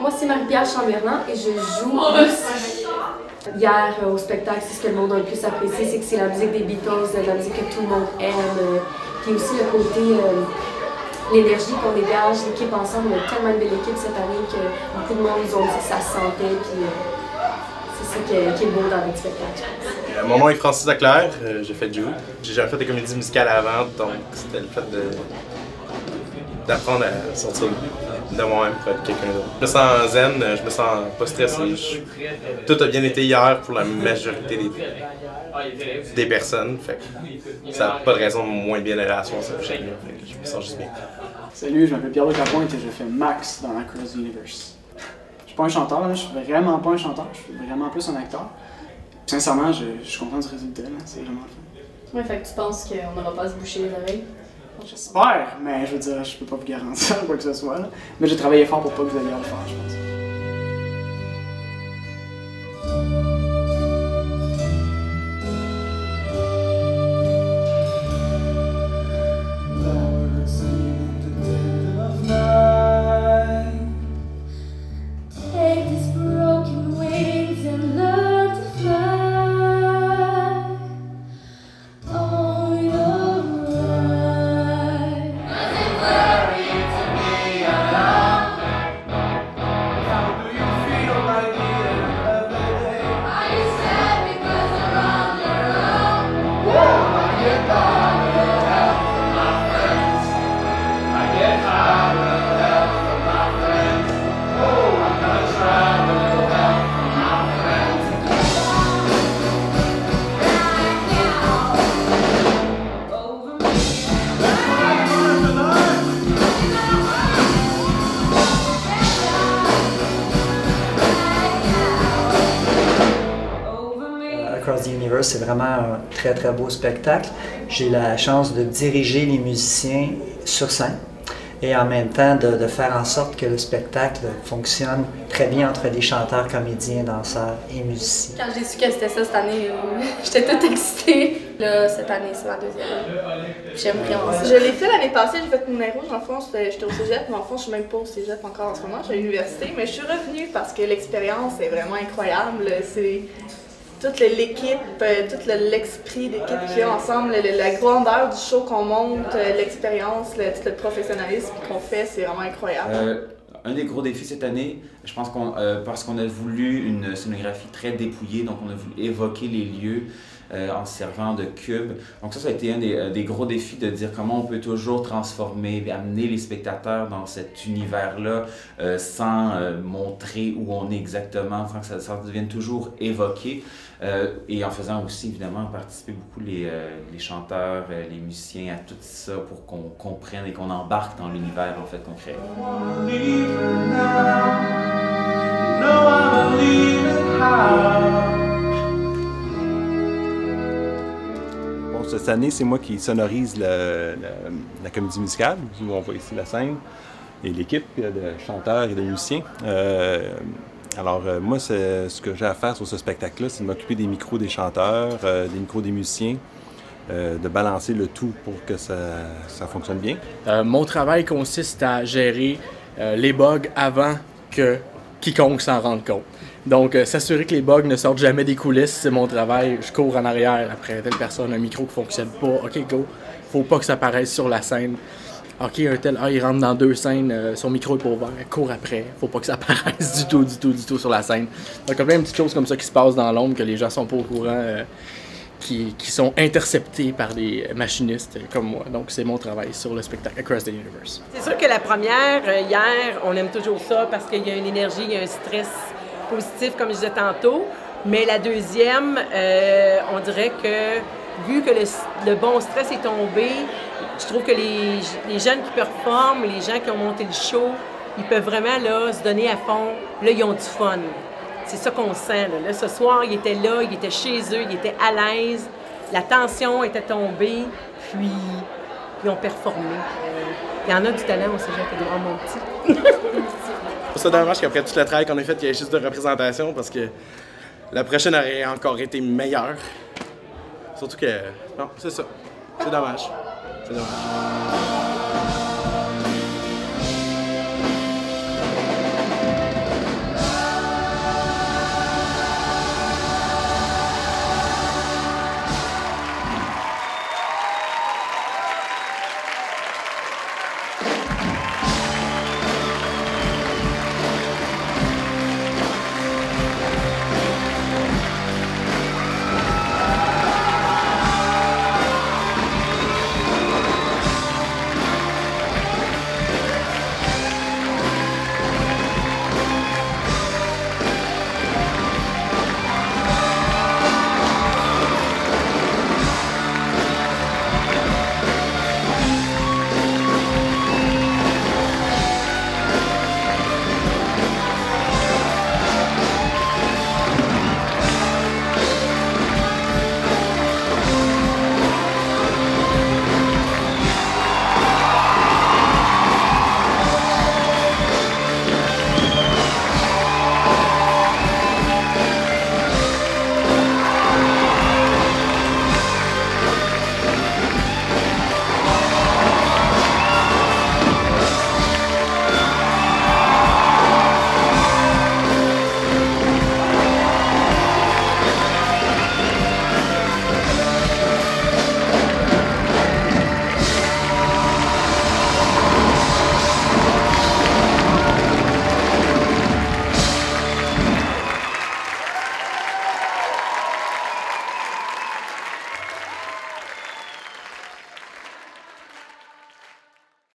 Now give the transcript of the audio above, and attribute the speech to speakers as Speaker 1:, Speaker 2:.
Speaker 1: moi c'est Marie-Pierre Chamberlain et je joue aussi. Hier au spectacle, c'est ce que le monde a le plus apprécié, c'est que c'est la musique des Beatles, la musique que tout le monde aime. Puis aussi le côté, l'énergie qu'on dégage, l'équipe ensemble. On a tellement une belle équipe cette année que beaucoup de monde nous ont dit que ça se sentait. Puis c'est ça qui est beau dans notre spectacle, je pense.
Speaker 2: Mon nom est Francis Leclerc, j'ai fait Jude. J'ai jamais fait de comédie musicale avant, donc c'était le fait d'apprendre à sortir de moi-même pour être quelqu'un d'autre. Je me sens zen, je me sens pas stressé. Tout a bien été hier pour la majorité des personnes. Fait que ça n'a pas de raison de moins bien aller à la soirée, ça. Je me sens juste bien.
Speaker 3: Salut, je m'appelle Pierre-Luc Lapointe et je fais Max dans Across the Universe. Je suis pas un chanteur, là, je suis vraiment pas un chanteur, je suis vraiment plus un acteur. Puis, sincèrement, je suis content du résultat, c'est vraiment le fun.
Speaker 1: Ouais, fait que tu penses qu'on n'aura pas à se boucher les oreilles?
Speaker 3: J'espère, mais je veux dire, je peux pas vous garantir quoi que ce soit. Là. Mais j'ai travaillé fort pour pas que vous ayez à le faire, je pense.
Speaker 4: Across the Universe, c'est vraiment un très très beau spectacle. J'ai la chance de diriger les musiciens sur scène et en même temps de faire en sorte que le spectacle fonctionne très bien entre les chanteurs, comédiens, danseurs et musiciens.
Speaker 1: Quand j'ai su que c'était ça cette année, j'étais toute excitée. Là, cette année, c'est ma deuxième. J'aime vraiment ça.
Speaker 5: Je l'ai fait l'année passée, j'ai fait mon aéro, dans le fond, j'étais au cégep, mais en fond, je suis même pas au cégep encore en ce moment, je suis à l'université, mais je suis revenue parce que l'expérience est vraiment incroyable. C'est toute l'équipe, tout l'esprit d'équipe qu'il y a ensemble, la grandeur du show qu'on monte, l'expérience, tout le professionnalisme qu'on fait, c'est vraiment incroyable.
Speaker 6: Un des gros défis cette année, je pense parce qu'on a voulu une scénographie très dépouillée, donc on a voulu évoquer les lieux en se servant de cubes. Donc ça a été un des gros défis de dire comment on peut toujours transformer, amener les spectateurs dans cet univers-là sans montrer où on est exactement, sans que ça devienne toujours évoqué. Et en faisant aussi, évidemment, participer beaucoup les chanteurs, les musiciens à tout ça pour qu'on comprenne et qu'on embarque dans l'univers en fait qu'on crée.
Speaker 2: Bon, cette année, c'est moi qui sonorise la comédie musicale, où on voit ici la scène, et l'équipe de chanteurs et de musiciens. Alors, moi, ce que j'ai à faire sur ce spectacle-là, c'est de m'occuper des micros des chanteurs, des micros des musiciens, de balancer le tout pour que ça fonctionne bien.
Speaker 7: Mon travail consiste à gérer les bugs avant que quiconque s'en rende compte. Donc, s'assurer que les bugs ne sortent jamais des coulisses, c'est mon travail. Je cours en arrière après telle personne, un micro qui ne fonctionne pas. OK, go. Faut pas que ça apparaisse sur la scène. OK, un tel, il rentre dans 2 scènes, son micro est pas ouvert, cours après. Faut pas que ça apparaisse du tout sur la scène. Donc, il y a plein de petites choses comme ça qui se passent dans l'ombre que les gens sont pas au courant, qui sont interceptées par des machinistes comme moi. Donc, c'est mon travail sur le spectacle Across the Universe.
Speaker 8: C'est sûr que la première, hier, on aime toujours ça parce qu'il y a une énergie, il y a un stress positif, comme je disais tantôt. Mais la deuxième, on dirait que, vu que le bon stress est tombé, je trouve que les jeunes qui performent, les gens qui ont monté le show, ils peuvent vraiment là, se donner à fond. Là, ils ont du fun. C'est ça qu'on sent. Là, ce soir, ils étaient là, ils étaient chez eux, ils étaient à l'aise. La tension était tombée, puis ils ont performé. Il y en a du talent au cégep Édouard Montpetit.
Speaker 2: C'est dommage qu'après tout le travail qu'on a fait, il y ait juste de représentation parce que la prochaine aurait encore été meilleure. Surtout que, non, c'est ça. C'est dommage. C'est dommage.